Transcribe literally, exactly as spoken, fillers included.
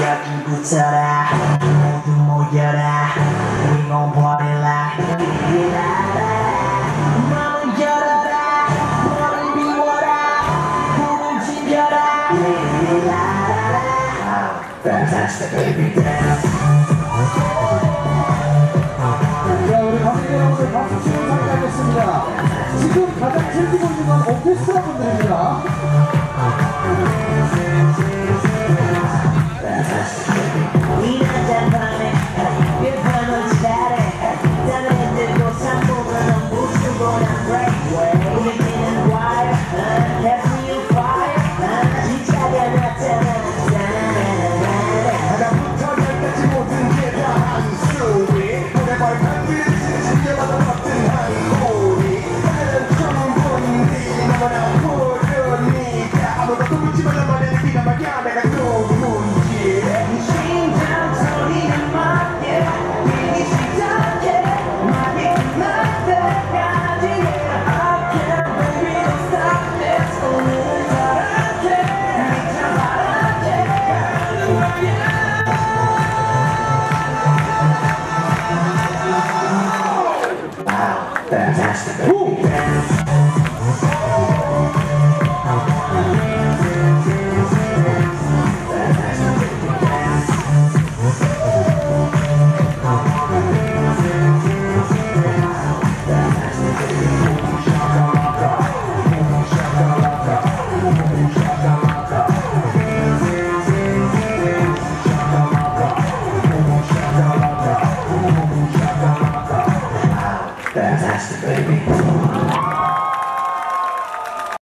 여기 붙어라 모두 모여라 We gon' party like 마음을 열어라 머리를 비워라 불을 지펴라 Fantastic baby dance. 자, 우리 관객 여러분들 박수 치고 상의하겠습니다. 지금 가장 즐기고 있는 건 오케스트라 분들입니다.